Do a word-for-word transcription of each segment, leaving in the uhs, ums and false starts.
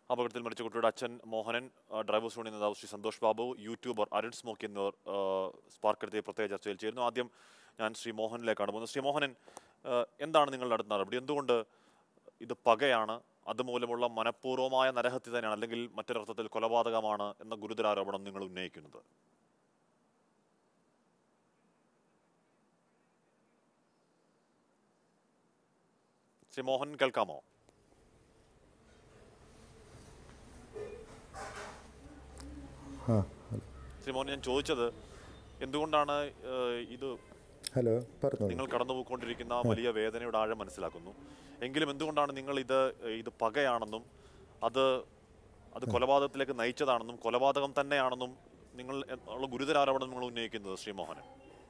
അപകടത്തിൽ മരിച്ച കുട്ടിയുടെ അച്ഛൻ മോഹനൻ, ഡ്രൈവേഴ്സ് യൂണിയൻ നേതാവ് ശ്രീ സന്തോഷ് ബാബു, യൂട്യൂബർ അരുൺ സ്മോക്കി എന്നിവർ സ്പാർക്ക് എടുത്തിയ പ്രത്യേക ചർച്ചയിൽ ചേരുന്നു. ആദ്യം ഞാൻ ശ്രീ മോഹനിലേക്കാണ് പോകുന്നത്. ശ്രീ മോഹനൻ, എന്താണ് നിങ്ങളുടെ അടുത്ത നടപടി? എന്തുകൊണ്ട് ഇത് പകയാണ്, അതുമൂലമുള്ള മനഃപൂർവ്വമായ നരഹത്യ തന്നെയാണ്, അല്ലെങ്കിൽ മറ്റൊരർത്ഥത്തിൽ കൊലപാതകമാണ് എന്ന ഗുരുതരാരോപണം നിങ്ങൾ ഉന്നയിക്കുന്നത്? ശ്രീ മോഹൻ, കേൾക്കാമോ? ശ്രീ മോഹൻ, ഞാൻ ചോദിച്ചത് എന്തുകൊണ്ടാണ് ഇത് ഹലോ നിങ്ങൾ കടന്നുപോയിക്കൊണ്ടിരിക്കുന്ന വലിയ വേദനയുടെ ആഴം മനസ്സിലാക്കുന്നു, എങ്കിലും എന്തുകൊണ്ടാണ് നിങ്ങൾ ഇത് ഇത് പകയാണെന്നും അത് അത് കൊലപാതകത്തിലേക്ക് നയിച്ചതാണെന്നും കൊലപാതകം തന്നെയാണെന്നും നിങ്ങൾ ഉള്ള ഗുരുതരാരോപണം നിങ്ങൾ ഉന്നയിക്കുന്നത്? ശ്രീ മോഹൻ,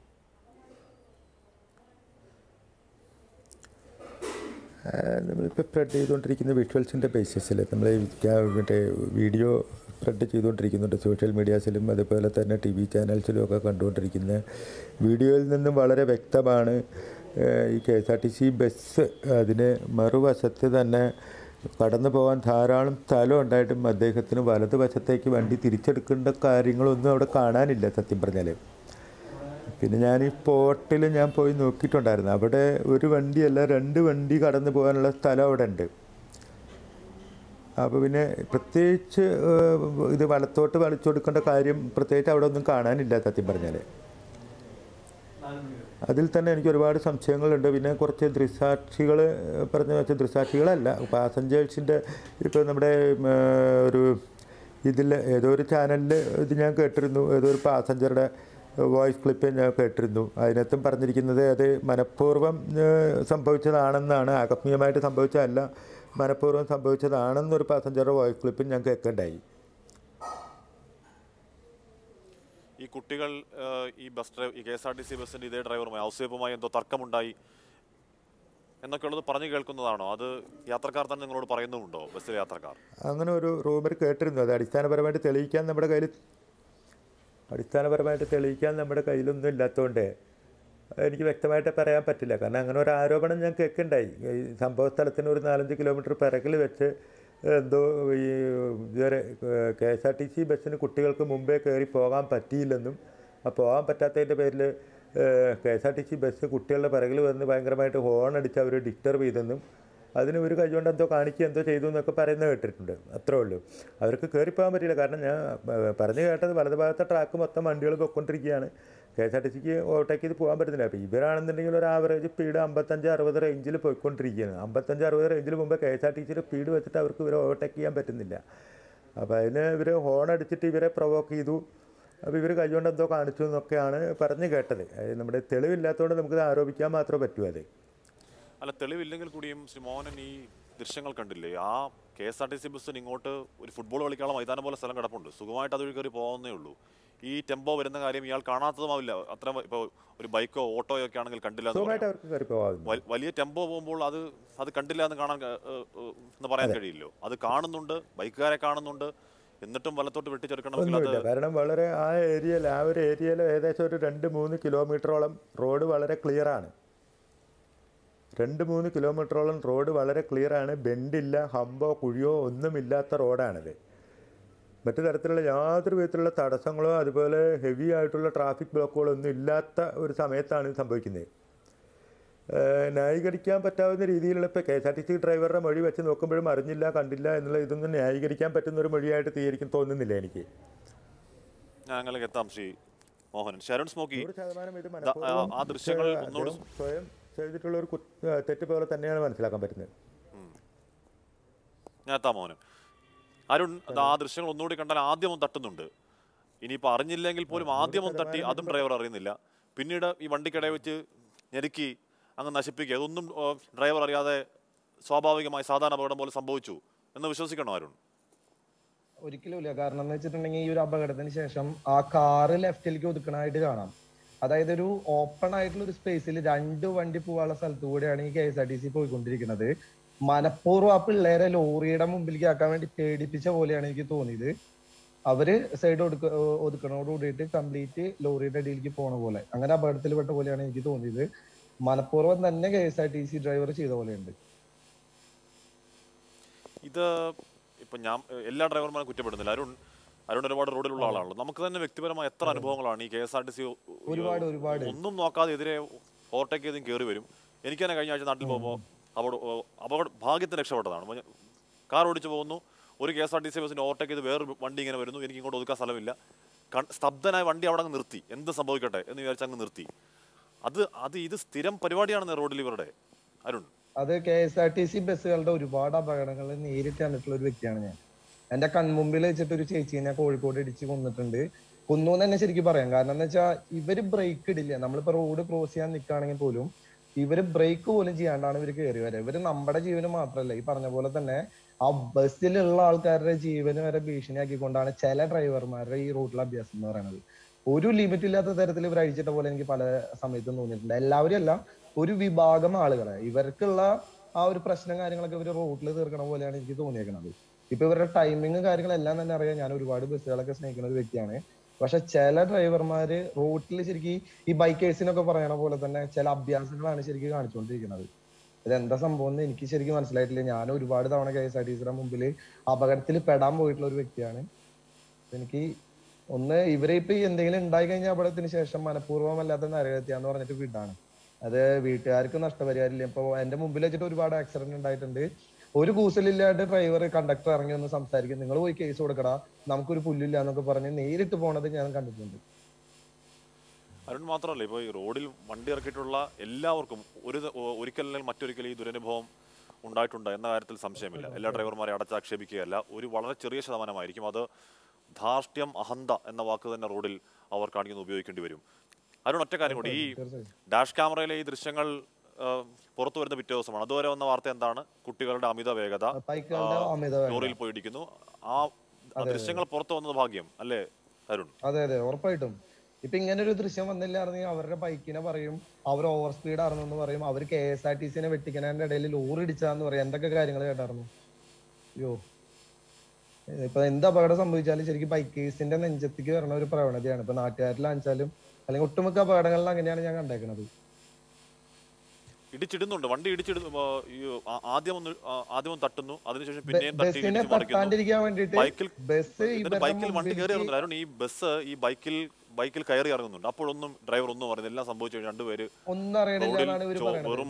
നമ്മളിപ്പോൾ സ്പ്രെഡ് ചെയ്തുകൊണ്ടിരിക്കുന്ന വിഷ്വൽസിൻ്റെ ബേസിസിൽ നമ്മൾ മറ്റേ വീഡിയോ സ്പ്രെഡ് ചെയ്തുകൊണ്ടിരിക്കുന്നുണ്ട് സോഷ്യൽ മീഡിയാസിലും അതുപോലെ തന്നെ ടി വി ചാനൽസിലും ഒക്കെ കണ്ടുകൊണ്ടിരിക്കുന്ന വീഡിയോയിൽ നിന്നും വളരെ വ്യക്തമാണ് ഈ K S R T C bus അതിന് മറുവശത്ത് തന്നെ കടന്നു പോകാൻ ധാരാളം സ്ഥലം ഉണ്ടായിട്ടും അദ്ദേഹത്തിന് വലതുവശത്തേക്ക് വണ്ടി തിരിച്ചെടുക്കേണ്ട കാര്യങ്ങളൊന്നും അവിടെ കാണാനില്ല സത്യം പറഞ്ഞാൽ. പിന്നെ ഞാൻ ഈ സ്പോട്ടിൽ ഞാൻ പോയി നോക്കിയിട്ടുണ്ടായിരുന്നു. അവിടെ ഒരു വണ്ടിയല്ല രണ്ട് വണ്ടി കടന്നു പോകാനുള്ള സ്ഥലം അവിടെ ഉണ്ട്. അപ്പോൾ പിന്നെ പ്രത്യേകിച്ച് ഇത് വലത്തോട്ട് വലിച്ചു കൊടുക്കേണ്ട കാര്യം പ്രത്യേകിച്ച് അവിടെ ഒന്നും കാണാനില്ല സത്യം പറഞ്ഞാൽ. അതിൽ തന്നെ എനിക്ക് ഒരുപാട് സംശയങ്ങളുണ്ട്. പിന്നെ കുറച്ച് ദൃക്സാക്ഷികൾ പറഞ്ഞു വെച്ചാൽ ദൃക്സാക്ഷികളല്ല, പാസഞ്ചേഴ്സിൻ്റെ ഇപ്പോൾ നമ്മുടെ ഒരു ഇതിൽ ഏതോ ഒരു ചാനലിൽ ഇത് ഞാൻ കേട്ടിരുന്നു, ഏതോ ഒരു പാസഞ്ചറുടെ വോയിസ് ക്ലിപ്പ് ഞാൻ കേട്ടിരുന്നു. അതിനകത്തും പറഞ്ഞിരിക്കുന്നത് അത് മനഃപൂർവ്വം സംഭവിച്ചതാണെന്നാണ്, ആകസ്മികമായിട്ട് സംഭവിച്ചതല്ല, മനഃപൂർവ്വം സംഭവിച്ചതാണെന്നൊരു പാസഞ്ചറുടെ വോയിസ് ക്ലിപ്പും ഞാൻ കേൾക്കേണ്ടായി. ഈ കുട്ടികൾ ഈ ബസ് ഡ്രൈവർ ഈ K S R T C ബസ്സിൻ്റെ ഇതേ ഡ്രൈവറുമായി ഔസേപ്പുമായി എന്തോ തർക്കമുണ്ടായി എന്നൊക്കെയുള്ളത് പറഞ്ഞു കേൾക്കുന്നതാണോ? അത് യാത്രക്കാർ തന്നെ നിങ്ങളോട് പറയുന്നുമുണ്ടോ, ബസ്സിലെ യാത്രക്കാർ? അങ്ങനെ ഒരു റൂമർ കേട്ടിരുന്നു. അത് അടിസ്ഥാനപരമായിട്ട് തെളിയിക്കാൻ നമ്മുടെ കയ്യിൽ അടിസ്ഥാനപരമായിട്ട് തെളിയിക്കാൻ നമ്മുടെ കയ്യിലൊന്നും ഇല്ലാത്തതുകൊണ്ട് എനിക്ക് വ്യക്തമായിട്ട് പറയാൻ പറ്റില്ല. കാരണം അങ്ങനെ ഒരു ആരോപണം ഞാൻ കേൾക്കുന്നുണ്ടായി. ഈ സംഭവ സ്ഥലത്തിന് ഒരു നാലഞ്ച് കിലോമീറ്റർ പിറകിൽ വെച്ച് എന്തോ ഈ ഇതുവരെ K S R T C ബസ്സിന് കുട്ടികൾക്ക് മുമ്പേ കയറി പോകാൻ പറ്റിയില്ലെന്നും ആ പോകാൻ പറ്റാത്തതിൻ്റെ പേരിൽ K S R T C bus കുട്ടികളുടെ പിറകിൽ വന്ന് ഭയങ്കരമായിട്ട് ഹോൺ അടിച്ച് അവർ ഡിസ്റ്റർബ് ചെയ്തെന്നും അതിന് ഒരു കൈകൊണ്ട് എന്തോ കാണിക്കുക എന്തോ ചെയ്തു എന്നൊക്കെ പറയുന്നത് കേട്ടിട്ടുണ്ട്. അത്രേ ഉള്ളൂ. അവർക്ക് കയറിപ്പോകാൻ പറ്റില്ല. കാരണം ഞാൻ പറഞ്ഞു കേട്ടത് വലതുഭാഗത്തെ ട്രാക്ക് മൊത്തം വണ്ടികൾ പൊയ്ക്കൊണ്ടിരിക്കുകയാണ്. കെ എസ് ആർ ടി സിക്ക് ഓവർടേക്ക് ചെയ്ത് പോകാൻ പറ്റുന്നില്ല. അപ്പോൾ ഇവരാണെന്നുണ്ടെങ്കിൽ ഒരു ആവറേജ് സ്പീഡ് അമ്പത്തഞ്ച് അറുപത് റേഞ്ചിൽ പോയിക്കൊണ്ടിരിക്കുകയാണ്. അമ്പത്തഞ്ച് അറുപത് റേഞ്ചിൽ മുമ്പ് കെ എസ് ആർ ടി സിയുടെ സ്പീഡ് വെച്ചിട്ട് അവർക്ക് ഇവരെ ഓവർടേക്ക് ചെയ്യാൻ പറ്റുന്നില്ല. അപ്പോൾ അതിന് ഇവർ ഹോൺ അടിച്ചിട്ട് ഇവരെ പ്രൊവോക്ക് ചെയ്തു. അപ്പോൾ ഇവർ കൈകൊണ്ട് എന്തോ കാണിച്ചു എന്നൊക്കെയാണ് പറഞ്ഞു കേട്ടത്. നമ്മുടെ തെളിവില്ലാത്തതുകൊണ്ട് നമുക്കിത് ആരോപിക്കാൻ മാത്രമേ പറ്റൂ. അത് അല്ല, തെളിവില്ലെങ്കിൽ കൂടിയും ശ്രീ മോഹനൻ ഈ ദൃശ്യങ്ങൾ കണ്ടില്ലേ? ആ K S R T C ബസ്സിന് ഇങ്ങോട്ട് ഒരു ഫുട്ബോൾ കളിക്കാനുള്ള മൈതാനം പോലെ സ്ഥലം കിടപ്പുണ്ട്. സുഖമായിട്ട് അത് കയറി പോകുന്നേ ഉള്ളൂ. ഈ ടെമ്പോ വരുന്ന കാര്യം ഇയാൾ കാണാത്തതുമാവില്ല. അത്ര ഇപ്പോൾ ഒരു ബൈക്കോ ഓട്ടോയോ ഒക്കെ ആണെങ്കിൽ കണ്ടില്ല എന്ന്, വലിയ ടെമ്പോ പോകുമ്പോൾ അത് അത് കണ്ടില്ല എന്ന് കാണാൻ എന്ന് പറയാൻ കഴിയില്ലോ. അത് കാണുന്നുണ്ട്, ബൈക്കുകാരെ കാണുന്നുണ്ട്, എന്നിട്ടും വലത്തോട്ട് വെട്ടിച്ചെടുക്കണമെങ്കിൽ കാരണം വളരെ ആ ഏരിയയിൽ ആ ഒരു ഏരിയയിൽ ഏകദേശം ഒരു രണ്ട് മൂന്ന് കിലോമീറ്ററോളം റോഡ് വളരെ ക്ലിയർ ആണ്. രണ്ട് മൂന്ന് കിലോമീറ്ററോളം റോഡ് വളരെ ക്ലിയറാണ്. ബെൻഡില്ല, ഹമ്പോ കുഴിയോ ഒന്നുമില്ലാത്ത റോഡാണിത്. മറ്റു തരത്തിലുള്ള യാതൊരു വിധത്തിലുള്ള തടസ്സങ്ങളോ അതുപോലെ ഹെവി ആയിട്ടുള്ള ട്രാഫിക് ബ്ലോക്കുകളോ ഒന്നും ഇല്ലാത്ത ഒരു സമയത്താണ് ഇത് സംഭവിക്കുന്നത്. ന്യായീകരിക്കാൻ പറ്റാവുന്ന രീതിയിലുള്ള ഇപ്പോൾ K S R T C ഡ്രൈവറുടെ മൊഴി വെച്ച് നോക്കുമ്പോഴും അറിഞ്ഞില്ല കണ്ടില്ല എന്നുള്ള ഇതൊന്നും ന്യായീകരിക്കാൻ പറ്റുന്ന ഒരു മൊഴിയായിട്ട് തീരിക്കും തോന്നുന്നില്ല എനിക്ക്. ഞങ്ങൾക്ക് എത്താം ശ്രീ മോഹനൻ. ശരൺ സ്മോക്കി, നൂറ് ശതമാനം ഇത് ആ ദൃശ്യങ്ങൾ ഒന്നുകൂടി സ്വയം ചെയ്തിട്ടുള്ള ഒരു തെറ്റ് പോലെ തന്നെയാണ് മനസ്സിലാക്കാൻ പറ്റുന്നത്. ഞാൻ എത്താം മോഹനൻ. അരുൺ, ആ ദൃശ്യങ്ങൾ ഒന്നുകൂടി കണ്ടാൽ ആദ്യം ഒന്ന് തട്ടുന്നുണ്ട്. ഇനിയിപ്പോൾ അറിഞ്ഞില്ലെങ്കിൽ പോലും ആദ്യം ഒന്ന് തട്ടി, അതും ഡ്രൈവർ അറിയുന്നില്ല. പിന്നീട് ഈ വണ്ടിക്കിടയിൽ വെച്ച് ഞെരുക്കി അങ്ങ് നശിപ്പിക്കുക, അതൊന്നും ഡ്രൈവർ അറിയാതെ സ്വാഭാവികമായി സാധാരണ അപകടം പോലെ സംഭവിച്ചു എന്ന് വിശ്വസിക്കണോ അരുൺ? ഒരിക്കലും ഇല്ല. കാരണം എന്ന് വെച്ചിട്ടുണ്ടെങ്കിൽ ഈ ഒരു അപകടത്തിന് ശേഷം ആ കാറ് ലെഫ്റ്റിലേക്ക് ഒതുക്കണായിട്ട് കാണാം. അതായത് ഒരു ഓപ്പൺ ആയിട്ടുള്ള ഒരു സ്പേസിൽ രണ്ട് വണ്ടി പോകാനുള്ള സ്ഥലത്ത് കൂടെയാണ് ഈ K S R T C പോയിക്കൊണ്ടിരിക്കുന്നത്. മനഃപൂർവ്വം ആ പിള്ളേരെ ലോറിയുടെ മുമ്പിലേക്ക് ആക്കാൻ വേണ്ടി പേടിപ്പിച്ച പോലെയാണ് എനിക്ക് തോന്നിയത്. അവര് സൈഡ് ഒതുക്ക ഒതുക്കണോട് കൂടിയിട്ട് കംപ്ലീറ്റ് ലോറിയുടെ അടിയിലേക്ക് പോണ പോലെ, അങ്ങനെ അപകടത്തിൽപ്പെട്ട പോലെയാണ് എനിക്ക് തോന്നിയത്. മനഃപൂർവ്വം തന്നെ K S R T C driver ചെയ്ത പോലെയുണ്ട്. ഇത് ഇപ്പം ഞാൻ എല്ലാ ഡ്രൈവർമാരും കുറ്റപ്പെടുന്നില്ല. അരുൺ അരുൺ ഒരുപാട് റോഡിലുള്ള ആളാണല്ലോ. നമുക്ക് തന്നെ വ്യക്തിപരമായ എത്ര അനുഭവങ്ങളാണ് ഈ K S R T C ഒരുപാട് ഒരുപാട് ഒന്നും നോക്കാതെ എതിരെ ഓവർടേക്ക് ചെയ്തും കയറി വരും. എനിക്ക് തന്നെ കഴിഞ്ഞ ആഴ്ച നാട്ടിൽ പോകുമ്പോൾ അവിടെ അപകട ഭാഗ്യത്തിന് രക്ഷപ്പെട്ടതാണ്. കാർ ഓടിച്ചു പോകുന്നു, ഒരു K S R T C ബസ്സിന് ഓവർടേക്ക് ചെയ്ത് വേറൊരു വണ്ടി ഇങ്ങനെ വരുന്നു, എനിക്ക് ഇങ്ങോട്ട് ഒതുക്കാൻ സ്ഥലമില്ല. സ്തബ്ധനായ വണ്ടി അവിടെ അങ്ങ് നിർത്തി, എന്ത് സംഭവിക്കട്ടെ എന്ന് വിചാരിച്ച് അങ്ങ് നിർത്തി. അത് അത് ഇത് സ്ഥിരം പരിപാടിയാണെന്ന് റോഡിൽ ഇവരുടെ. അരുൺ, അത് K S R T C ബസ്സുകളുടെ ഒരുപാട് അപകടങ്ങൾ നേരിട്ട് കണ്ടിട്ടുള്ള ഒരു വ്യക്തിയാണ് ഞാൻ. എന്റെ കൺമുമ്പിൽ വെച്ചിട്ട് ഒരു ചേച്ചീനെ കോഴിക്കോട് ഇടിച്ച് കൊന്നിട്ടുണ്ട്. കൊന്നു എന്ന് തന്നെ ശരിക്കും പറയാം. കാരണം എന്ന് വെച്ചാൽ ഇവര് ബ്രേക്ക് ഇടില്ല. നമ്മളിപ്പോ റോഡ് ക്രോസ് ചെയ്യാൻ നിൽക്കുകയാണെങ്കിൽ പോലും ഇവര് ബ്രേക്ക് പോലും ചെയ്യാണ്ടാണ് ഇവര് കയറി വരിക. ഇവര് നമ്മുടെ ജീവന് മാത്രമല്ല, ഈ പറഞ്ഞ പോലെ തന്നെ ആ ബസ്സിലുള്ള ആൾക്കാരുടെ ജീവന് വരെ ഭീഷണിയാക്കിക്കൊണ്ടാണ് ചില ഡ്രൈവർമാരുടെ ഈ റോഡിലെ അഭ്യാസം എന്ന് പറയുന്നത്. ഒരു ലിമിറ്റ് ഇല്ലാത്ത തരത്തിൽ ഇവർ അഴിച്ചിട്ട പോലെ എനിക്ക് പല സമയത്തും തോന്നിയിട്ടുണ്ട്. എല്ലാവരും അല്ല, ഒരു വിഭാഗം ആളുകളെ ഇവർക്കുള്ള ആ ഒരു പ്രശ്നം കാര്യങ്ങളൊക്കെ ഇവർ റോഡിൽ തീർക്കണ പോലെയാണ് എനിക്ക് തോന്നിയേക്കുന്നത്. ഇപ്പൊ ഇവരുടെ ടൈമിങ് കാര്യങ്ങളെല്ലാം തന്നെ അറിയാം. ഞാൻ ഒരുപാട് ബസ്സുകളൊക്കെ സ്നേഹിക്കുന്ന ഒരു വ്യക്തിയാണ്. പക്ഷെ ചില ഡ്രൈവർമാര് റോഡിൽ ശരിക്കും ഈ ബൈക്കേഴ്സിനൊക്കെ പറയണ പോലെ തന്നെ ചില അഭ്യാസങ്ങളാണ് ശരിക്കും കാണിച്ചുകൊണ്ടിരിക്കുന്നത്. ഇതെന്താ സംഭവം എന്ന് എനിക്ക് ശരിക്കും മനസ്സിലായിട്ടില്ല. ഞാൻ ഒരുപാട് തവണ കെ എസ് ആർ ടി സിയുടെ മുമ്പിൽ അപകടത്തിൽ പെടാൻ പോയിട്ടുള്ള ഒരു വ്യക്തിയാണ്. എനിക്ക് ഒന്ന് ഇവരെ ഇപ്പൊ എന്തെങ്കിലും ഉണ്ടായി കഴിഞ്ഞാൽ അപകടത്തിന് ശേഷം മനഃപൂർവ്വമല്ലാത്ത നരഹത്യാന്ന് പറഞ്ഞിട്ട് വിടാണ്. അത് വീട്ടുകാർക്ക് നഷ്ടപരിഹാരമില്ല. ഇപ്പൊ എന്റെ മുമ്പിൽ വെച്ചിട്ട് ഒരുപാട് ആക്സിഡന്റ് ഉണ്ടായിട്ടുണ്ട്. ഒരു കൂസലില്ലാണ്ട് ഡ്രൈവർ കണ്ടക്ടർ ഇറങ്ങി ഒന്ന് സംസാരിക്കും, നിങ്ങൾ പോയി കേസ് കൊടുക്കടാ, നമുക്കൊരു പുല്ലില്ല എന്നൊക്കെ പറഞ്ഞ് നേരിട്ട് പോണത് ഞാൻ കണ്ടിട്ടുണ്ട്. അരുൺ മാത്രമല്ല, ഇപ്പോൾ ഈ റോഡിൽ വണ്ടി ഇറക്കിയിട്ടുള്ള എല്ലാവർക്കും ഒരു ഒരിക്കലും മറ്റൊരിക്കലും ഈ ദുരനുഭവം ഉണ്ടായിട്ടുണ്ട് എന്ന കാര്യത്തിൽ സംശയമില്ല. എല്ലാ ഡ്രൈവർമാരെ അടച്ചാക്ഷേപിക്കുകയല്ല, ഒരു വളരെ ചെറിയ ശതമാനമായിരിക്കും. അത് ധാർഷ്ട്യം, അഹന്ത എന്ന വാക്ക് തന്നെ റോഡിൽ അവർ കാണിക്കുന്ന ഉപയോഗിക്കേണ്ടി വരും. അരുൺ, ഒറ്റ കാര്യം കൂടി, ഈ ഡാഷ് ക്യാമറയിലെ ഈ ദൃശ്യങ്ങൾ പുറത്തു വരുന്ന പിറ്റേ ദിവസമാണ്. അതുവരെ വന്ന വാർത്ത എന്താണ്? കുട്ടികളുടെ അമിത വേഗത, ലോറിയിൽ പോയി ഇടിക്കുന്നു. ആ ദൃശ്യങ്ങൾ പുറത്തു വന്നത് ഭാഗ്യം അല്ലേ അരുൺ? അതെ അതെ, ഉറപ്പായിട്ടും. ഇപ്പൊ ഇങ്ങനെ ഒരു ദൃശ്യം വന്നില്ലായിരുന്നെങ്കിൽ അവരുടെ ബൈക്കിനെ പറയും അവർ ഓവർ സ്പീഡ് ആണെന്ന് പറയും, അവർ കെ എസ് ആർ ടി സിനെ വെട്ടിക്കുന്നതിന്റെ ഇടയിൽ ലോറി ഇടിച്ചാന്ന് പറയും. എന്തൊക്കെ കാര്യങ്ങൾ കേട്ടായിരുന്നു. അയ്യോ, ഇപ്പൊ എന്ത് അപകടം സംഭവിച്ചാലും ശരിക്കും ബൈക്കേഴ്സിന്റെ നെഞ്ചത്തേക്ക് വരുന്ന ഒരു പ്രവണതയാണ് ഇപ്പൊ നാട്ടുകാരിലാണെച്ചാലും അല്ലെങ്കിൽ ഒട്ടുമിക്ക അപകടങ്ങളിൽ അങ്ങനെയാണ് ഞാൻ കണ്ടേക്കുന്നത്. ഇടിച്ചിടുന്നുണ്ട്, വണ്ടി ഇടിച്ചിടുന്നു. ആദ്യം ഒന്ന് ആദ്യം തട്ടുന്നു, അതിനുശേഷം പിന്നെയും തട്ടാണ്ടിരിക്കാൻ വേണ്ടിട്ട് ബൈക്കിൽ വണ്ടി കയറി ഇറങ്ങുന്നില്ല. അരുൺ, ഈ ബസ് ഈ ബൈക്കിൽ ബൈക്കിൽ കയറി ഇറങ്ങുന്നുണ്ട്. അപ്പോഴൊന്നും ഡ്രൈവർ ഒന്നും പറയുന്നത്, എല്ലാം സംഭവിച്ചു കഴിഞ്ഞാൽ രണ്ടുപേര് ഒന്നും അറിയണില്ലെന്നാണ് ഇവര്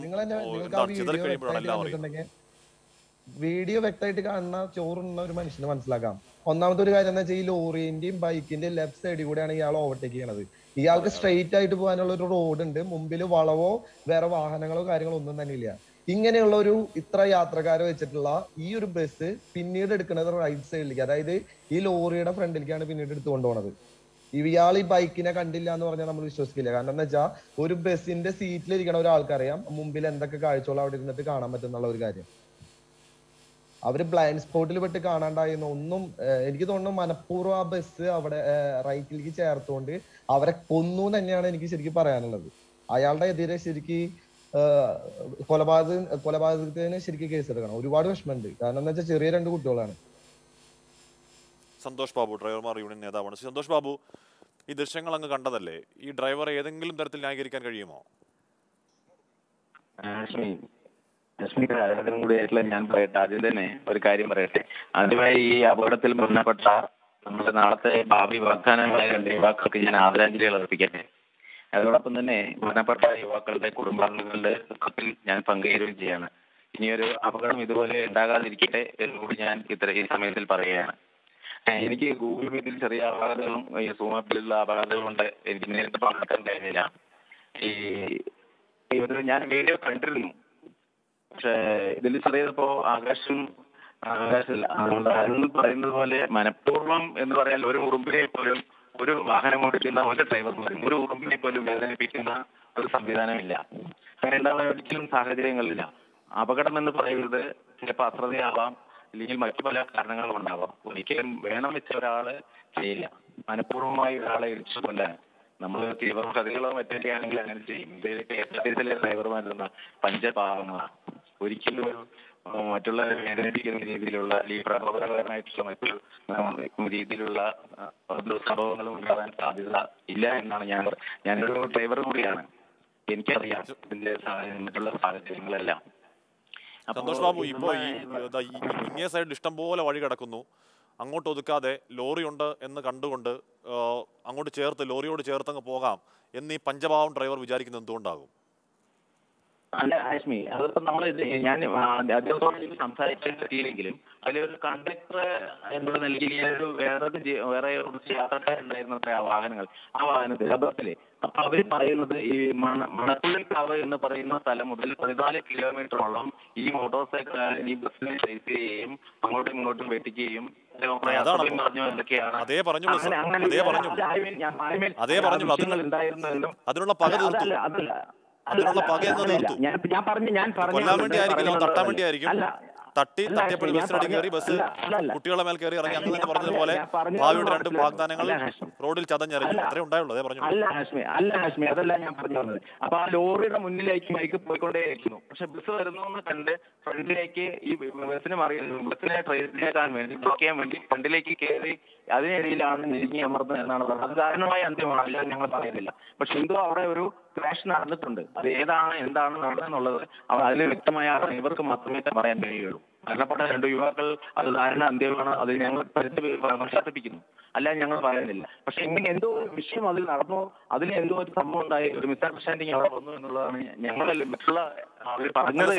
പറയുന്നത്. വീഡിയോ വ്യക്തമായിട്ട് കാണുന്ന ചോറുന്ന ഒരു മനുഷ്യന് മനസ്സിലാക്കാം. ഒന്നാമത്തെ ഒരു കാര്യം എന്താ വെച്ചാൽ ഈ ലോറിന്റെയും ബൈക്കിന്റെയും ലെഫ്റ്റ് സൈഡിൽ കൂടെയാണ് ഇയാൾ ഓവർടേക്ക് ചെയ്യണത്. ഇയാൾക്ക് സ്ട്രെയിറ്റ് ആയിട്ട് പോകാനുള്ള ഒരു റോഡ് ഉണ്ട്, മുമ്പിൽ വളവോ വേറെ വാഹനങ്ങളോ കാര്യങ്ങളോ ഒന്നും തന്നെ ഇല്ല. ഇങ്ങനെയുള്ള ഒരു ഇത്ര യാത്രക്കാരെ വെച്ചിട്ടുള്ള ഈ ഒരു ബസ് പിന്നീട് എടുക്കുന്നത് റൈറ്റ് സൈഡിലേക്ക്, അതായത് ഈ ലോറിയുടെ ഫ്രണ്ടിലേക്കാണ് പിന്നീട് എടുത്തു കൊണ്ടുപോണത്. ഇയാൾ ഈ ബൈക്കിനെ കണ്ടില്ല എന്ന് പറഞ്ഞാൽ നമ്മൾ വിശ്വസിക്കില്ല. കാരണം എന്താ വെച്ചാൽ ഒരു ബസ്സിന്റെ സീറ്റിലിരിക്കണ ഒരാൾക്കറിയാം മുമ്പിൽ എന്തൊക്കെ കാഴ്ചകൾ അവിടെ ഇരുന്നിട്ട് കാണാൻ പറ്റുന്നുള്ള ഒരു കാര്യം. അവര് ബ്ലൈൻഡ് സ്പോട്ടിൽ പെട്ട് കാണാണ്ടായിരുന്നു. ഒന്നും എനിക്ക് തോന്നുന്നു മനഃപൂർവ്വം ആ ബസ് അവിടെ റൈറ്റിലേക്ക് ചേർത്തുകൊണ്ട് അവരെ കൊന്നു തന്നെയാണ് എനിക്ക് ശരിക്കും പറയാനുള്ളത്. അയാളുടെ എതിരെ ശരിക്ക് കൊലപാതക കൊലപാതകത്തിന് ശരിക്കും കേസെടുക്കണം. ഒരുപാട് വിഷമമുണ്ട്. കാരണം എന്താ വെച്ചാൽ ചെറിയ രണ്ട് കുട്ടികളാണ്. സന്തോഷ് ബാബു, ഡ്രൈവർമാർ യൂണിയൻ നേതാവാണ്. സന്തോഷ് ബാബു, ഈ ദൃശ്യങ്ങൾ അങ്ങ് കണ്ടതല്ലേ, ഈ ഡ്രൈവറെ ഏതെങ്കിലും തരത്തിൽ ന്യായീകരിക്കാൻ കഴിയുമോ? രശ്മിക്കും കൂടി ആയിട്ടുള്ള ഞാൻ പറയട്ടെ, ആദ്യം തന്നെ ഒരു കാര്യം പറയട്ടെ. ആദ്യമായി ഈ അപകടത്തിൽ ബന്ധപ്പെട്ട നമ്മുടെ നാളത്തെ ഭാവി വാഗ്ദാനമായ രണ്ട് യുവാക്കൾക്ക് ഞാൻ ആദരാഞ്ജലികൾ അർപ്പിക്കട്ടെ. അതോടൊപ്പം തന്നെ മരണപ്പെട്ട യുവാക്കളുടെ കുടുംബാംഗങ്ങളുടെ ദുഃഖത്തിൽ ഞാൻ പങ്കുചേരുകയും ചെയ്യാണ്. ഇനിയൊരു അപകടം ഇതുപോലെ ഉണ്ടാകാതിരിക്കട്ടെ എന്നുകൂടി ഞാൻ ഇത്ര ഈ സമയത്തിൽ പറയുകയാണ്. എനിക്ക് ഗൂഗിൾ മീറ്റിൽ ചെറിയ അപകടങ്ങളും ഈ സൂം ആപ്പിലുള്ള അപകടങ്ങളും കൊണ്ട് എനിക്ക് നേരിട്ട് പങ്കെടുക്കാൻ കഴിഞ്ഞില്ല. ഈ ഞാൻ വീഡിയോ കണ്ടിരുന്നു, പക്ഷെ ഇതിൽ ചെറിയപ്പോ ആകാശം ആകാശമില്ല. അതുകൊണ്ട് അന്ന് പറയുന്നത് പോലെ മനഃപൂർവ്വം എന്ന് പറയാൻ ഒരു ഉറുമ്പിനെ പോലും, ഒരു വാഹനം ഓടിക്കുന്ന ഒരു ഡ്രൈവർമാരും ഒരു ഉറുമ്പിനെ പോലും വേദനിപ്പിക്കുന്ന ഒരു സംവിധാനമില്ല. അങ്ങനെ ഉണ്ടാവാൻ ഒരിക്കലും സാഹചര്യങ്ങളില്ല. അപകടം എന്ന് പറയുന്നത് ചിലപ്പോൾ അശ്രദ്ധയാവാം, അല്ലെങ്കിൽ മറ്റു പല കാരണങ്ങളും ഉണ്ടാവാം. ഒരിക്കലും വേണം വെച്ച ഒരാള് ചെയ്യില്ല. മനഃപൂർവ്വമായി ഒരാളെ ഇടിച്ചു കൊല്ലാൻ നമ്മൾ തീവ്ര കഥകളോ മറ്റൊക്കെ ആണെങ്കിൽ അങ്ങനെ ചെയ്യും. ഇത് കെ എസ് ആർ ടി സിയിലെ ഡ്രൈവർമാരുന്ന പഞ്ചപാവങ്ങളാണ്. ഒരിക്കലും ഒരു മറ്റുള്ളവരെ വേദനിപ്പിക്കുന്ന രീതിയിലുള്ള ഈ പ്രകോപനപരമായിട്ടുള്ള മറ്റു രീതിയിലുള്ള സംഭവങ്ങളും ഉണ്ടാകാൻ സാധ്യത ഇല്ല എന്നാണ് ഞാൻ ഞാനൊരു ഡ്രൈവർ കൂടിയാണ്. എനിക്കറിയാം ഇതിന്റെ മറ്റുള്ള സാഹചര്യങ്ങളെല്ലാം. സന്തോഷ് ബാബു, ഇപ്പോൾ ഈ ഇങ്ങേ സൈഡിൽ ഇഷ്ടം പോലെ വഴി കിടക്കുന്നു, അങ്ങോട്ട് ഒതുക്കാതെ ലോറി ഉണ്ട് എന്ന് കണ്ടുകൊണ്ട് അങ്ങോട്ട് ചേർത്ത് ലോറിയോട് ചേർത്തങ്ങ് പോകാം എന്ന് ഈ പഞ്ചഭാവം ഡ്രൈവർ വിചാരിക്കുന്നത് എന്തുകൊണ്ടാകും? അല്ല ഹാഷ്മി, അതിപ്പോ നമ്മൾ ഞാൻ അദ്ദേഹത്തോട് സംസാരിക്കാൻ പറ്റിയില്ലെങ്കിലും അതിലൊരു കണ്ടക്ടർ എന്നുള്ള നിലയിൽ ഒരു വേറെ വേറെ കുറച്ച് യാത്രക്കാരുണ്ടായിരുന്നു ആ വാഹനങ്ങൾ, ആ വാഹനത്തിൽ ആ ബസ്സില്. അപ്പൊ അവർ പറയുന്നത് ഈ മണ മണപ്പുള്ളിക്കാവ് എന്ന് പറയുന്ന സ്ഥലം മുതൽ പതിനാല് കിലോമീറ്ററോളം ഈ മോട്ടോർ സൈക്കിൾ ഈ ബസ്സിനെ ചേസ് ചെയ്യുകയും അങ്ങോട്ടും ഇങ്ങോട്ടും വെട്ടിക്കുകയും പറഞ്ഞു എന്തൊക്കെയാണ് ഉണ്ടായിരുന്നതെന്നും അതിനുള്ള പക ഞാൻ പറഞ്ഞു ഞാൻ പറഞ്ഞു തട്ടാൻ വേണ്ടിയായിരിക്കും. തട്ടി തട്ടിയപ്പോൾ ബസ്സിനടി കയറി ബസ് കുട്ടികളെ മേൽ കയറി ഇറങ്ങി അങ്ങനെ പറഞ്ഞതുപോലെ ഭാവിയുടെ രണ്ട് വാഗ്ദാനങ്ങൾ റോഡിൽ ചതഞ്ഞിറങ്ങി. അത്രേ ഉണ്ടായുള്ളൂ. അതേ പറഞ്ഞു. അല്ല ഹാഷ്മി അല്ല ഹാഷ്മി അതല്ല ഞാൻ പറഞ്ഞു വന്നത്. അപ്പൊ ആ ലോറിയുടെ മുന്നിലേക്ക് ബൈക്ക് പോയിക്കൊണ്ടേയിരിക്കുന്നു. പക്ഷെ ബസ് വരുന്നു എന്ന് കണ്ട് ഫ്രണ്ടിലേക്ക് ഈ ബസ്സിന് മറിയുന്നു, ബസ്സിനെ ട്രെയിനിലേക്കാൻ വേണ്ടി ബ്ലോക്ക് ചെയ്യാൻ വേണ്ടി ഫ്രണ്ടിലേക്ക് കയറി അതിനിടയിലാണ് നെരുങ്ങി അമർന്നത് എന്നാണ് പറഞ്ഞത്. അത് ദാരുണമായ അന്ത്യമാണ്, അല്ല ഞങ്ങൾ പറയുന്നില്ല. പക്ഷെ എന്തോ അവിടെ ഒരു ക്രാഷ് നടന്നിട്ടുണ്ട്. അത് ഏതാണ് എന്താണ് നടന്നതെന്നുള്ളത് അവർ അതിൽ വ്യക്തമായ ഇവർക്ക് മാത്രമേ പറയാൻ കഴിയുള്ളൂ. മരണപ്പെട്ട രണ്ട് യുവാക്കൾ അത് ദാരുണ അന്ത്യമാണ്, അത് ഞങ്ങൾ പ്രശംസിപ്പിക്കുന്നു, അല്ല ഞങ്ങൾ പറയുന്നില്ല. പക്ഷെ ഇങ്ങനെ എന്തോ ഒരു വിഷയം അതിൽ നടന്നു, അതിൽ എന്തോ ഒരു സംഭവം ഉണ്ടായി, ഒരു മിസ്അണ്ടർസ്റ്റാൻഡിങ് അവിടെ വന്നു എന്നുള്ളതാണ് ഞങ്ങളല്ല മറ്റുള്ള അവർ പറഞ്ഞത്.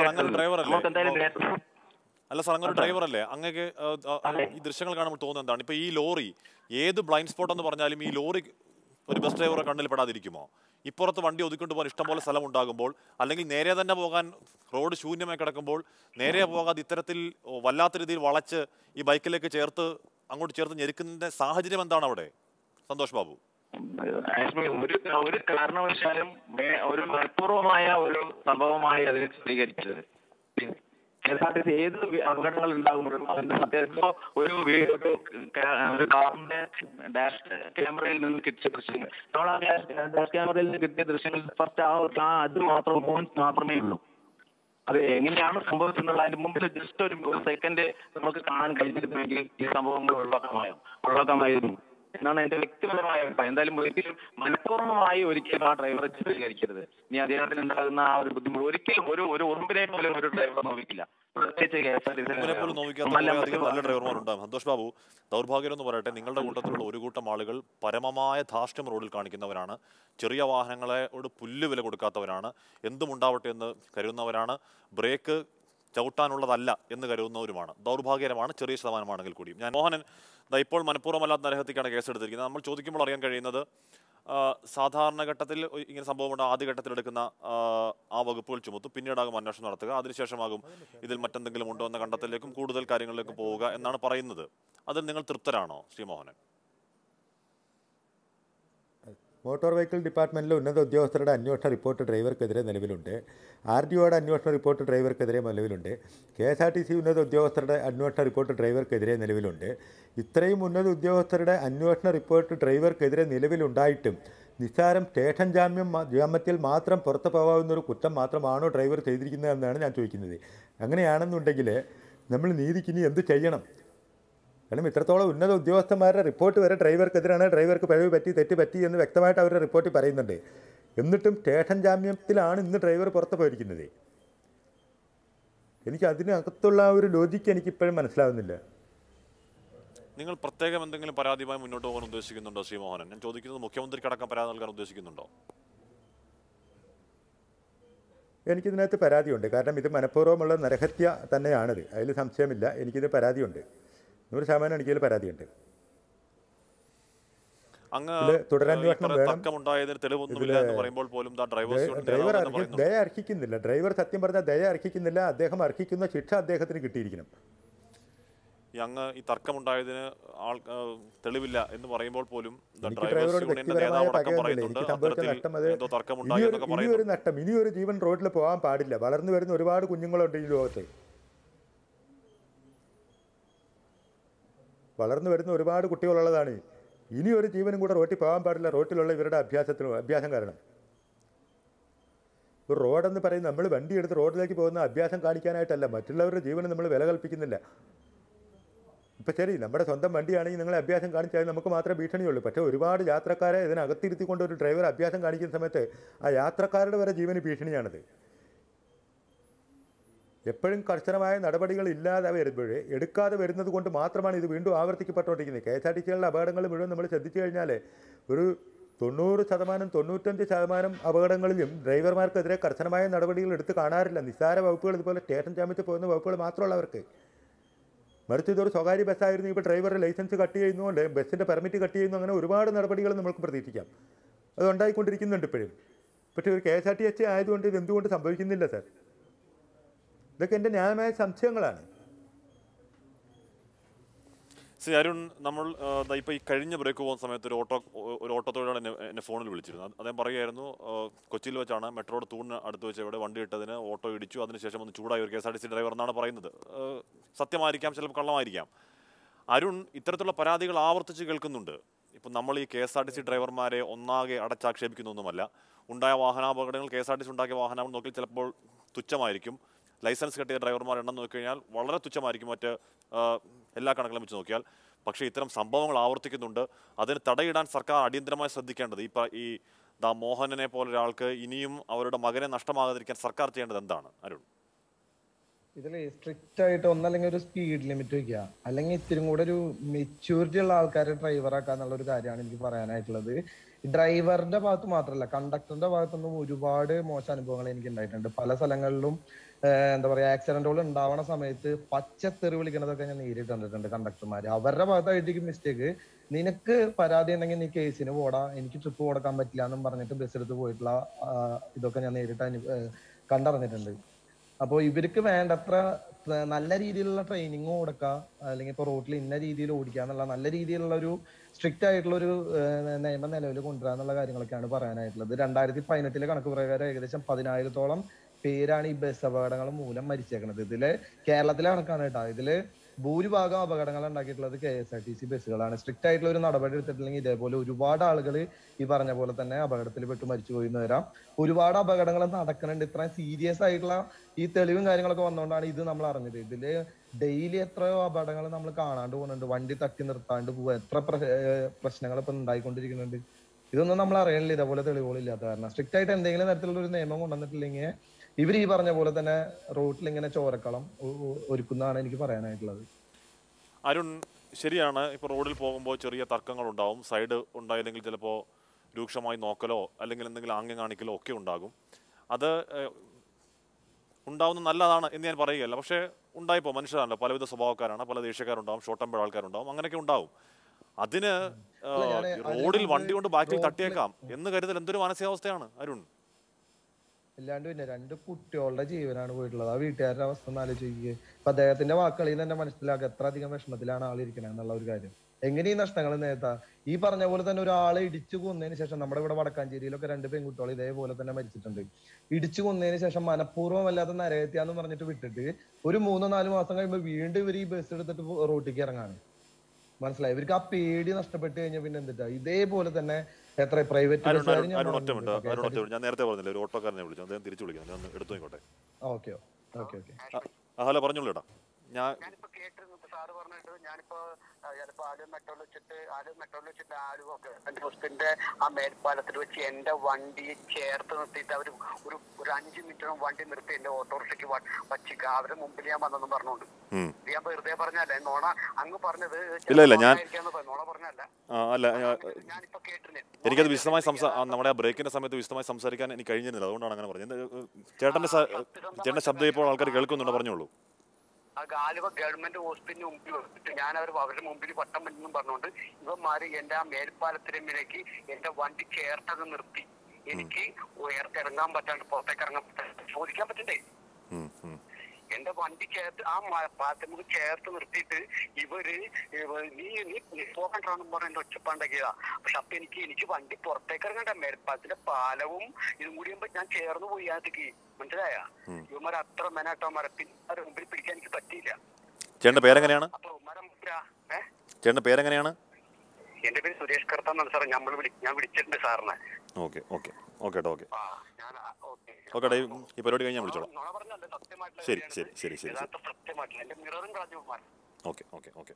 അല്ല സാർ, അങ്ങനെ ഡ്രൈവർ അല്ലേ അങ്ങക്ക് ഈ ദൃശ്യങ്ങൾ കാണുമ്പോൾ തോന്നുന്നത് എന്താണ്? ഇപ്പൊ ഈ ലോറി ഏത് ബ്ലൈൻഡ് സ്പോട്ട് എന്ന് പറഞ്ഞാലും ഈ ലോറി ഒരു ബസ് ഡ്രൈവറെ കണ്ണിൽ പെടാതിരിക്കുമോ? ഇപ്പുറത്ത് വണ്ടി ഒതുക്കൊണ്ട് പോകാൻ ഇഷ്ടംപോലെ സ്ഥലം ഉണ്ടാകുമ്പോൾ, അല്ലെങ്കിൽ നേരെ തന്നെ പോകാൻ റോഡ് ശൂന്യമായി കിടക്കുമ്പോൾ നേരെ പോകാതെ ഇത്തരത്തിൽ വല്ലാത്ത രീതിയിൽ വളച്ച് ഈ ബൈക്കിലേക്ക് ചേർത്ത് അങ്ങോട്ട് ചേർത്ത് ഞെരുക്കുന്നതിന്റെ സാഹചര്യം എന്താണ് അവിടെ? സന്തോഷ് ബാബു, ഒരു ഒരു കാരണവശാലും ഒരു മനഃപൂർവമായ ഒരു സംഭവമായി അതിനെ ചിത്രീകരിച്ചത്. K S R T C ഏത് അപകടങ്ങൾ ഉണ്ടാകുമ്പോഴും അതിന്റെ അത്യാവശ്യം ഒരു ഒരു കാറിന്റെ ഡാഷ് ക്യാമറയിൽ നിന്ന് കിട്ടിയ ദൃശ്യങ്ങൾ, നമ്മൾ ആ ഡാഷ് ക്യാമറയിൽ നിന്ന് കിട്ടിയ ദൃശ്യങ്ങൾ ഫസ്റ്റ് ആ അത് മാത്രം മൂവ്മെന്റ് മാത്രമേ ഉള്ളൂ. അത് എങ്ങനെയാണ് സംഭവിച്ചെന്നുള്ള അതിന്റെ മുമ്പിൽ ജസ്റ്റ് ഒരു സെക്കൻഡ് നമുക്ക് കാണാൻ കഴിഞ്ഞിരുന്നെങ്കിൽ ഈ സംഭവങ്ങൾ ഒഴിവാക്കാമായോ ഒഴിവാക്കാമായിരുന്നു എന്നാണ് എന്റെ വ്യക്തിപരമായ അഭിപ്രായം. എന്തായാലും ഒരിക്കലും മനഃപൂർവ്വമായി ഒരിക്കലും ആ ഡ്രൈവറെ ചിത്രീകരിക്കരുത്. ഇനി അദ്ദേഹത്തിന് ഉണ്ടാകുന്ന ആ ഒരു ബുദ്ധിമുട്ട് ഒരിക്കലും ഒരു ഒരു ഉറുമ്പിനെ പോലും ഒരു ഡ്രൈവർ നോക്കില്ല, പ്രത്യേകിച്ച് K S R T C നല്ല ഡ്രൈവർമാരുണ്ടാകും. സന്തോഷ് ബാബു, ദൗർഭാഗ്യം എന്ന് പറയട്ടെ, നിങ്ങളുടെ കൂട്ടത്തിലുള്ള ഒരു കൂട്ടം ആളുകൾ പരമമായ ധാർഷ്ട്യം റോഡിൽ കാണിക്കുന്നവരാണ്, ചെറിയ വാഹനങ്ങളോട് പുല്ല് വില കൊടുക്കാത്തവരാണ്, എന്തുമുണ്ടാവട്ടെ എന്ന് കരുതുന്നവരാണ്, ബ്രേക്ക് ചവിട്ടാനുള്ളതല്ല എന്ന് കരുതുന്നവരുമാണ്. ദൗർഭാഗ്യകരമാണ്, ചെറിയ ശതമാനമാണെങ്കിൽ കൂടിയും. ഞാൻ മോഹനൻ ഇപ്പോൾ മനഃപൂർവ്വമല്ലാത്ത നരഹത്യക്കാണ് കേസെടുത്തിരിക്കുന്നത്. നമ്മൾ ചോദിക്കുമ്പോൾ അറിയാൻ കഴിയുന്നത് സാധാരണഘട്ടത്തിൽ ഇങ്ങനെ സംഭവമുണ്ട്, ആദ്യഘട്ടത്തിൽ എടുക്കുന്ന ആ വകുപ്പുകൾ ചുമത്തും, പിന്നീടാകും അന്വേഷണം നടത്തുക, അതിനുശേഷമാകും ഇതിൽ മറ്റെന്തെങ്കിലും ഉണ്ടോ എന്ന കണ്ടെത്തലിലേക്കും കൂടുതൽ കാര്യങ്ങളിലേക്കും പോവുക എന്നാണ് പറയുന്നത്. അതിൽ നിങ്ങൾ തൃപ്തരാണോ ശ്രീ മോഹനൻ? മോട്ടോർ വെഹിക്കിൾ ഡിപ്പാർട്ട്മെൻറ്റിലെ ഉന്നത ഉദ്യോഗസ്ഥരുടെ അന്വേഷണ റിപ്പോർട്ട് ഡ്രൈവർക്കെതിരെ നിലവിലുണ്ട്. ആർ ഡി ഒയുടെ അന്വേഷണ റിപ്പോർട്ട് ഡ്രൈവർക്കെതിരെ നിലവിലുണ്ട്. K S R T C ഉന്നത ഉദ്യോഗസ്ഥരുടെ അന്വേഷണ റിപ്പോർട്ട് ഡ്രൈവർക്കെതിരെ നിലവിലുണ്ട്. ഇത്രയും ഉന്നത ഉദ്യോഗസ്ഥരുടെ അന്വേഷണ റിപ്പോർട്ട് ഡ്രൈവർക്കെതിരെ നിലവിലുണ്ടായിട്ടും നിസ്സാരം സ്റ്റേഷൻ ജാമ്യം ജാമ്യത്തിൽ മാത്രം പുറത്തു പോകാവുന്നൊരു കുറ്റം മാത്രമാണോ ഡ്രൈവർ ചെയ്തിരിക്കുന്നതെന്നാണ് ഞാൻ ചോദിക്കുന്നത്. അങ്ങനെയാണെന്നുണ്ടെങ്കിൽ നമ്മൾ നീതിക്കിനി എന്ത് ചെയ്യണം? കാരണം ഇത്രത്തോളം ഉന്നത ഉദ്യോഗസ്ഥന്മാരുടെ റിപ്പോർട്ട് വരെ ഡ്രൈവർക്കെതിരാണ്, ഡ്രൈവർക്ക് പിഴവ് പറ്റി തെറ്റ് പറ്റി എന്ന് വ്യക്തമായിട്ട് അവരുടെ റിപ്പോർട്ടിൽ പറയുന്നുണ്ട്. എന്നിട്ടും സ്റ്റേഷൻ ജാമ്യത്തിലാണ് ഇന്ന് ഡ്രൈവർ പുറത്ത് പോയിരിക്കുന്നത്. എനിക്ക് അതിനകത്തുള്ള ഒരു ലോജിക്ക് എനിക്കിപ്പോഴും മനസ്സിലാവുന്നില്ല. നിങ്ങൾ പ്രത്യേകം എന്തെങ്കിലും പരാതിയുമായി മുന്നോട്ട് പോകാൻ ഉദ്ദേശിക്കുന്നുണ്ടോ ശ്രീ മോഹനൻ? ഞാൻ ചോദിക്കുന്നത് മുഖ്യമന്ത്രിക്കടക്കം പരാതി നൽകാൻ ഉദ്ദേശിക്കുന്നുണ്ടോ? എനിക്കിതിനകത്ത് പരാതിയുണ്ട്. കാരണം ഇത് മനഃപൂർവ്വമുള്ള നരഹത്യ തന്നെയാണിത്, അതിൽ സംശയമില്ല. എനിക്കിത് പരാതിയുണ്ട്, നൂറ് ശതമാനം എനിക്കതിൽ പരാതിയുണ്ട്. തുടരന്വേഷണം ഡ്രൈവർ ദയ അർഹിക്കുന്നില്ല. ഡ്രൈവർ സത്യം പറഞ്ഞാൽ ദയ അർഹിക്കുന്നില്ല. അദ്ദേഹം അർഹിക്കുന്ന ശിക്ഷ അദ്ദേഹത്തിന് കിട്ടിയിരിക്കണം. അങ്ങ് ഈ തർക്കമുണ്ടായതിന് ആൾ തെളിവില്ല എന്ന് പറയുമ്പോൾ പോലും ഡ്രൈവറോട് വ്യക്തിപരമായ പകയൊന്നുമില്ല. എനിക്ക് സംഭവിച്ച നഷ്ടം അത് ഇനിയൊരു നഷ്ടം, ഇനിയൊരു ജീവൻ റോഡിൽ പോകാൻ പാടില്ല. വളർന്നു വരുന്ന ഒരുപാട് കുഞ്ഞുങ്ങളുണ്ട് ഈ ലോകത്ത്, വളർന്നു വരുന്ന ഒരുപാട് കുട്ടികളുള്ളതാണ്. ഇനി ഒരു ജീവനും കൂടെ റോട്ടിൽ പോകാൻ പാടില്ല, റോട്ടിലുള്ള ഇവരുടെ അഭ്യാസത്തിന് അഭ്യാസം കാരണം. ഒരു റോഡെന്ന് പറയും, നമ്മൾ വണ്ടി എടുത്ത് റോഡിലേക്ക് പോകുന്ന അഭ്യാസം കാണിക്കാനായിട്ടല്ല, മറ്റുള്ളവരുടെ ജീവന് നമ്മൾ വില കൽപ്പിക്കുന്നില്ല. ഇപ്പം ശരി, നമ്മുടെ സ്വന്തം വണ്ടിയാണെങ്കിൽ നിങ്ങൾ അഭ്യാസം കാണിച്ചാൽ നമുക്ക് മാത്രമേ ഭീഷണിയുള്ളൂ. പക്ഷേ ഒരുപാട് യാത്രക്കാരെ ഇതിനകത്തിരുത്തിക്കൊണ്ട് ഒരു ഡ്രൈവർ അഭ്യാസം കാണിക്കുന്ന സമയത്ത് ആ യാത്രക്കാരുടെ വരെ ജീവന് ഭീഷണിയാണത്. എപ്പോഴും കർശനമായ നടപടികൾ ഇല്ലാതെ വരുമ്പോൾ എടുക്കാതെ വരുന്നത് കൊണ്ട് മാത്രമാണ് ഇത് വീണ്ടും ആവർത്തിക്കപ്പെട്ടുകൊണ്ടിരിക്കുന്നത്. കെ എസ് ആർ ടി സികളുടെ അപകടങ്ങൾ മുഴുവൻ നമ്മൾ ശ്രദ്ധിച്ചു കഴിഞ്ഞാൽ ഒരു തൊണ്ണൂറ് ശതമാനം തൊണ്ണൂറ്റഞ്ച് ശതമാനം അപകടങ്ങളിലും ഡ്രൈവർമാർക്കെതിരെ കർശനമായ നടപടികൾ എടുത്ത് കാണാറില്ല. നിസ്സാര വകുപ്പുകൾ ഇതുപോലെ സ്റ്റേഷൻ ചാമ്പിച്ച് പോകുന്ന വകുപ്പുകൾ മാത്രമുള്ളവർക്ക്. മറിച്ച് ഇതൊരു സ്വകാര്യ ബസ്സായിരുന്നു, ഇപ്പോൾ ഡ്രൈവറുടെ ലൈസൻസ് കട്ട് ചെയ്യുന്നുണ്ട്, ബസ്സിൻ്റെ പെർമിറ്റ് കട്ട് ചെയ്യുന്നു, അങ്ങനെ ഒരുപാട് നടപടികൾ നമുക്ക് പ്രതീക്ഷിക്കാം. അത് ഉണ്ടായിക്കൊണ്ടിരിക്കുന്നുണ്ട് ഇപ്പോഴും. പക്ഷേ ഒരു K S R T S ആയതുകൊണ്ട് ഇത് എന്തുകൊണ്ട് സംഭവിക്കുന്നില്ല സാർ? ഇതൊക്കെ എൻ്റെ ന്യായമായ സംശയങ്ങളാണ്. ശ്രീ അരുൺ, നമ്മൾ ഇപ്പോൾ ഈ കഴിഞ്ഞ ബ്രേക്ക് പോകുന്ന സമയത്ത് ഒരു ഓട്ടോ ഒരു ഓട്ടോ തൊഴിലാളി എന്നെ എന്നെ ഫോണിൽ വിളിച്ചിരുന്നു. അദ്ദേഹം പറയുമായിരുന്നു, കൊച്ചിയിൽ വെച്ചാണ് മെട്രോയുടെ തൂണിന് അടുത്ത് വെച്ച് ഇവിടെ വണ്ടി ഇട്ടതിന് ഓട്ടോ ഇടിച്ചു, അതിനുശേഷം ഒന്ന് ചൂടായി ഒരു K S R T C driver എന്നാണ് പറയുന്നത്. സത്യമായിരിക്കാം, ചിലപ്പോൾ കള്ളമായിരിക്കാം. അരുൺ, ഇത്തരത്തിലുള്ള പരാതികൾ ആവർത്തിച്ച് കേൾക്കുന്നുണ്ട്. ഇപ്പം നമ്മൾ ഈ K S R T C ഡ്രൈവർമാരെ ഒന്നാകെ അടച്ചാക്ഷേപിക്കുന്നൊന്നുമല്ല. ഉണ്ടായ വാഹനാപകടങ്ങൾ, K S R T C ഉണ്ടാക്കിയ വാഹനങ്ങൾ നോക്കി ചിലപ്പോൾ തുച്ഛമായിരിക്കും. ലൈസൻസ് കിട്ടിയ ഡ്രൈവർമാർ എണ്ണം നോക്കിക്കഴിഞ്ഞാൽ വളരെ തുച്ഛമായിരിക്കും മറ്റ് എല്ലാ കണക്കിലും വെച്ച് നോക്കിയാൽ. പക്ഷേ ഇത്തരം സംഭവങ്ങൾ ആവർത്തിക്കുന്നുണ്ട്. അതിന് തടയിടാൻ സർക്കാർ അടിയന്തരമായി ശ്രദ്ധിക്കേണ്ടത്, ഇപ്പം ഈ ദാ മോഹനനെ പോലൊരാൾക്ക് ഇനിയും അവരുടെ മകനെ നഷ്ടമാകാതിരിക്കാൻ സർക്കാർ ചെയ്യേണ്ടത് എന്താണ് അരുൺ? ഇതിൽ സ്ട്രിക്റ്റ് ആയിട്ട് ഒന്നല്ലെങ്കിൽ ഒരു സ്പീഡ് ലിമിറ്റ് വയ്ക്കുക, അല്ലെങ്കിൽ ഇത്തിരി കൂടെ ഒരു മെച്യൂരിറ്റി ഉള്ള ആൾക്കാരെ ഡ്രൈവറാക്കുക എന്നുള്ള ഒരു കാര്യമാണ് എനിക്ക് പറയാനായിട്ടുള്ളത്. ഡ്രൈവറിന്റെ ഭാഗത്ത് മാത്രമല്ല, കണ്ടക്ടറിന്റെ ഭാഗത്തുനിന്നും ഒരുപാട് മോശം അനുഭവങ്ങൾ എനിക്ക് ഉണ്ടായിട്ടുണ്ട്. പല സ്ഥലങ്ങളിലും എന്താ പറയാ, ആക്സിഡന്റുകൾ ഉണ്ടാവണ സമയത്ത് പച്ചത്തെറി വിളിക്കുന്നതൊക്കെ ഞാൻ നേരിട്ട് കണ്ടിട്ടുണ്ട്. കണ്ടക്ടർമാര് അവരുടെ ഭാഗത്തായിട്ട് മിസ്റ്റേക്ക്, നിനക്ക് പരാതി ഉണ്ടെങ്കിൽ നീ കേസിന് പോടാ, എനിക്ക് ട്രിപ്പ് കൊടുക്കാൻ പറ്റില്ല എന്നും പറഞ്ഞിട്ട് ബസ് എടുത്ത് പോയിട്ടുള്ള ഇതൊക്കെ ഞാൻ നേരിട്ട് അനു കണ്ടറിഞ്ഞിട്ടുണ്ട്. അപ്പോൾ ഇവർക്ക് വേണ്ടത്ര നല്ല രീതിയിലുള്ള ട്രെയിനിങ് കൊടുക്കുക, അല്ലെങ്കിൽ ഇപ്പോൾ റോട്ടിൽ ഇന്ന രീതിയിൽ ഓടിക്കുക എന്നുള്ള നല്ല രീതിയിലുള്ള ഒരു സ്ട്രിക്റ്റ് ആയിട്ടുള്ള ഒരു നിയമം നിലവിൽ കൊണ്ടുവരിക എന്നുള്ള കാര്യങ്ങളൊക്കെയാണ് പറയാനായിട്ടുള്ളത്. രണ്ടായിരത്തി പതിനെട്ടിലെ കണക്ക് പ്രകാരം ഏകദേശം പതിനായിരത്തോളം പേരാണ് ഈ ബസ് അപകടങ്ങൾ മൂലം മരിച്ചേക്കുന്നത്. ഇതില് കേരളത്തിലെ കണക്കാണ് കേട്ടോ. ഇതില് ഭൂരിഭാഗം അപകടങ്ങൾ ഉണ്ടാക്കിയിട്ടുള്ളത് K S R T C ബസ്സുകളാണ്. സ്ട്രിക്റ്റ് ആയിട്ടുള്ള ഒരു നടപടി എടുത്തിട്ടില്ലെങ്കിൽ ഇതേപോലെ ഒരുപാട് ആളുകൾ ഈ പറഞ്ഞ പോലെ തന്നെ അപകടത്തിൽ പെട്ട് മരിച്ചു പോയി എന്ന് വരാം. ഒരുപാട് അപകടങ്ങൾ നടക്കുന്നുണ്ട്. ഇത്രയും സീരിയസ് ആയിട്ടുള്ള ഈ തെളിവും കാര്യങ്ങളൊക്കെ വന്നുകൊണ്ടാണ് ഇത് നമ്മൾ അറിഞ്ഞത്. ഇതില് ഡെയിലി എത്രയോ അപകടങ്ങൾ നമ്മൾ കാണാണ്ട് പോകുന്നുണ്ട്. വണ്ടി തട്ടി നിർത്താണ്ട് പോവുക, എത്ര പ്രശ്നങ്ങൾ ഇപ്പൊ ഉണ്ടായിക്കൊണ്ടിരിക്കുന്നുണ്ട്. ഇതൊന്നും നമ്മൾ അറിയണില്ല ഇതേപോലെ തെളിവുകളില്ലാത്ത കാരണം. സ്ട്രിക്റ്റ് ആയിട്ട് എന്തെങ്കിലും തരത്തിലുള്ള ഒരു നിയമം കൊണ്ടുവന്നിട്ടില്ലെങ്കിൽ ഇവർ ഈ പറഞ്ഞ പോലെ തന്നെ റോട്ടിൽ ഇങ്ങനെ ചോരക്കളം ഒരുക്കുന്നതാണ് എനിക്ക് പറയാനായിട്ടുള്ളത്. അരുൺ, ശരിയാണ്. ഇപ്പോൾ റോഡിൽ പോകുമ്പോൾ ചെറിയ തർക്കങ്ങൾ ഉണ്ടാവും. സൈഡ് ഉണ്ടായില്ലെങ്കിൽ ചിലപ്പോൾ രൂക്ഷമായി നോക്കലോ അല്ലെങ്കിൽ എന്തെങ്കിലും ആംഗ്യം കാണിക്കലോ ഒക്കെ ഉണ്ടാകും. അത് ഉണ്ടാവുന്നത് നല്ലതാണ് എന്ന് ഞാൻ പറയുകയല്ല. പക്ഷേ ഉണ്ടായിപ്പോൾ മനുഷ്യരാണല്ലോ, പലവിധ സ്വഭാവക്കാരാണ്, പല ദേഷ്യക്കാരുണ്ടാവും, ഷോർട്ട് ടെമ്പർ ആൾക്കാരുണ്ടാവും, അങ്ങനെയൊക്കെ ഉണ്ടാവും. അതിന് റോഡിൽ വണ്ടി കൊണ്ട് ബാക്കിൽ തട്ടിയേക്കാം എന്ന് കരുതൽ എന്തൊരു മാനസികാവസ്ഥയാണ് അരുൺ. അല്ലാണ്ട് പിന്നെ രണ്ട് കുട്ടികളുടെ ജീവനാണ് പോയിട്ടുള്ളത്. ആ വീട്ടുകാരുടെ അവസ്ഥ ഒന്ന് ആലോചിക്കുക. അപ്പൊ അദ്ദേഹത്തിന്റെ വാക്കുകളിൽ തന്നെ മനസ്സിലാക്കുക എത്ര അധികം വിഷമത്തിലാണ് ആളിരിക്കണത് എന്നുള്ള ഒരു കാര്യം. എങ്ങനെ ഈ നഷ്ടങ്ങൾ നേരത്താ ഈ പറഞ്ഞ പോലെ തന്നെ ഒരാളെ ഇടിച്ചു കൊന്നതിന് ശേഷം, നമ്മുടെ ഇവിടെ വടക്കാഞ്ചേരിയിലൊക്കെ രണ്ട് പെൺകുട്ടികൾ ഇതേപോലെ തന്നെ മരിച്ചിട്ടുണ്ട്. ഇടിച്ചു കൊന്നതിന് ശേഷം മനഃപൂർവ്വം അല്ലാതെ നരഹത്യാന്ന് പറഞ്ഞിട്ട് വിട്ടിട്ട് ഒരു മൂന്നോ നാല് മാസം കഴിയുമ്പോൾ വീണ്ടും ഇവർ ഈ ബസ് എടുത്തിട്ട് റോട്ടിലേക്ക് ഇറങ്ങാണ്. മനസ്സിലായി? ഇവർക്ക് ആ പേടി നഷ്ടപ്പെട്ട് കഴിഞ്ഞാൽ പിന്നെ എന്തിട്ടാ ഇതേപോലെ തന്നെ എത്ര പ്രൈവറ്റ് ഞാൻ നേരത്തെ പറഞ്ഞില്ലേ ഒരു ഓട്ടോക്കാരനെ വിളിച്ചു, അദ്ദേഹം തിരിച്ചു വിളിക്കുന്നു, എടുത്തു നോക്കട്ടെ. ഓക്കെ ഓക്കെ ഓക്കെ ഹലോ, പറഞ്ഞോളൂ ചേട്ടാ. ഞാൻ ഞാനിപ്പോ കേട്ടിരുന്നു സാറ് പറഞ്ഞിട്ട്. ഞാനിപ്പോ ചിലപ്പോ ആദ്യം മെട്രോയിൽ വെച്ചിട്ട് ആദ്യം മെട്രോയിൽ വെച്ചിട്ട് ആലുവ ഗവൺമെന്റ് ഹോസ്പിറ്റലിന്റെ ആ മേൽപ്പാലത്തിൽ വെച്ച് എന്റെ വണ്ടി ചേർത്ത് നിർത്തിയിട്ട് അവർ ഒരു ഒരു അഞ്ചു മിനിറ്റ് വണ്ടി നിർത്തി എന്റെ ഓട്ടോറിക്ഷയ്ക്ക് വച്ചിക്ക അവരുടെ മുമ്പിൽ ഞാൻ വന്നെന്നും പറഞ്ഞോണ്ട്. ഞാൻ വെറുതെ പറഞ്ഞല്ലേ, നോണ അങ്ങ് പറഞ്ഞത് നോണ പറഞ്ഞല്ല. ഞാനിപ്പോ കേട്ടിരുന്നു. എനിക്കത് വിശദമായി സംസാ നമ്മുടെ ബ്രേക്കിന്റെ സമയത്ത് വിശദമായി സംസാരിക്കാൻ എനിക്ക് കഴിഞ്ഞിരുന്നില്ല, അതുകൊണ്ടാണ് അങ്ങനെ പറഞ്ഞത്. ചേട്ടന്റെ ചേട്ടന്റെ ശബ്ദം ഇപ്പോൾ ആൾക്കാർ കേൾക്കുന്നുണ്ട്, പറഞ്ഞോളൂ. ആലുവ ഗവൺമെന്റ് ഹോസ്പിറ്റലിന് മുമ്പിൽ വെച്ചിട്ട് ഞാൻ അവർ അവരുടെ മുമ്പിൽ വട്ടം എന്നും പറഞ്ഞുകൊണ്ട് ഇവന്മാര് എന്റെ ആ മേൽപ്പാലത്തിലേക്ക് എന്റെ വണ്ടി ചേർത്തത് നിർത്തി. എനിക്ക് ഇറങ്ങാൻ പറ്റാണ്ട് പുറത്തേക്ക് ഇറങ്ങാൻ പറ്റാണ്ട് ചോദിക്കാൻ പറ്റണ്ടേ? എന്റെ വണ്ടി ചേർത്ത് ആ പാലത്തിന് ചേർത്ത് നിർത്തിയിട്ട് ഇവര് നീ നീ പോകണ്ടാന്നും പറഞ്ഞ എന്റെ ഒച്ചപ്പാണ്ടാക്കിയതാ. പക്ഷെ അപ്പൊ എനിക്ക് എനിക്ക് വണ്ടി പുറത്തേക്ക് ഇറങ്ങണ്ട, മേൽപ്പാലത്തിന്റെ പാലവും ഇതും കൂടി ഞാൻ ചേർന്ന് പോയി അതിലേക്ക്. മനസ്സിലായ? ഇവന്മാർ അത്ര മെനാട്ടോമാരെ പിന്നെ മുമ്പിൽ പിടിക്കാൻ എനിക്ക് പറ്റിയില്ല. ചേട്ടന്റെ പേരെങ്ങനെയാണ്? അപ്പൊ മരം ഏഹ് ചേട്ടന്റെ പേരെങ്ങനെയാണ്? എന്റെ പേര് സുരേഷ് കർത്താന്നാണ് സാറേ. നമ്മൾ ഞാൻ വിളിച്ചിട്ടുണ്ട് സാറിനെ. Okay okay okay okay okay ഈ പരിപാടി കഴിഞ്ഞ് ഞാൻ വിളിച്ചോളാം. ശരി ശരി ശരി ശരി ഓക്കെ ഓക്കെ ഓക്കെ.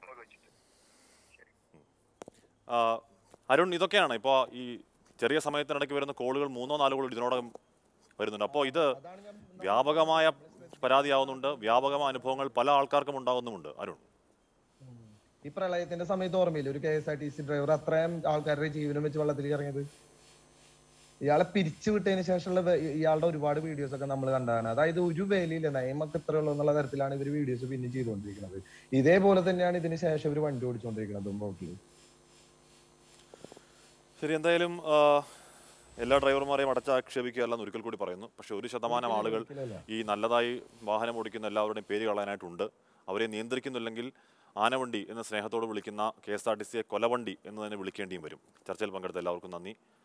അരുൺ, ഇതൊക്കെയാണ് ഇപ്പോൾ ഈ ചെറിയ സമയത്തിനിടയ്ക്ക് വരുന്ന കോളുകൾ, മൂന്നോ നാലോ കോൾ ഇതിനോടകം വരുന്നുണ്ട്. അപ്പോൾ ഇത് വ്യാപകമായ പരാതിയാവുന്നുണ്ട്. വ്യാപകമായ അനുഭവങ്ങൾ പല ആൾക്കാർക്കും ഉണ്ടാകുന്നുമുണ്ട്. അരുൺ, ഈ പ്രളയത്തിന്റെ സമയത്ത് ഓർമ്മയില്ല ഒരു K S R T C driver അത്രയും ആൾക്കാരുടെ ജീവനം വെച്ച് വെള്ളത്തിലേക്ക് ഇറങ്ങിയത്? ഇയാളെ പിരിച്ചു വിട്ടതിന് ശേഷമുള്ള ഇയാളുടെ ഒരുപാട് വീഡിയോസ് ഒക്കെ നമ്മൾ കണ്ടതാണ്. അതായത് ഒരു വേലിയില്ല, നിയമൊക്കെ ഇത്ര ഉള്ളൂ എന്നുള്ള തരത്തിലാണ് ഇവർ വീഡിയോസ് പിന്നെ ചെയ്തുകൊണ്ടിരിക്കുന്നത്. ഇതേപോലെ തന്നെയാണ് ഇതിന് ശേഷം ഇവർ വണ്ടി ഓടിച്ചുകൊണ്ടിരിക്കുന്നത് റോഡിൽ. ശരി, എന്തായാലും എല്ലാ ഡ്രൈവർമാരെയും അടച്ചാക്ഷേപിക്കുകയല്ലെന്ന് ഒരിക്കൽ കൂടി പറയുന്നു. പക്ഷേ ഒരു ശതമാനം ആളുകൾ ഈ നല്ലതായി വാഹനം ഓടിക്കുന്ന എല്ലാവരുടെയും പേര് കളയാനായിട്ടുണ്ട്. അവരെ നിയന്ത്രിക്കുന്നില്ലെങ്കിൽ ആനവണ്ടി എന്ന സ്നേഹത്തോട് വിളിക്കുന്ന കെ എസ് ആർ ടി സിയെ കൊലവണ്ടി എന്ന് തന്നെ വിളിക്കേണ്ടിയും വരും. ചർച്ചയിൽ പങ്കെടുത്ത എല്ലാവർക്കും നന്ദി.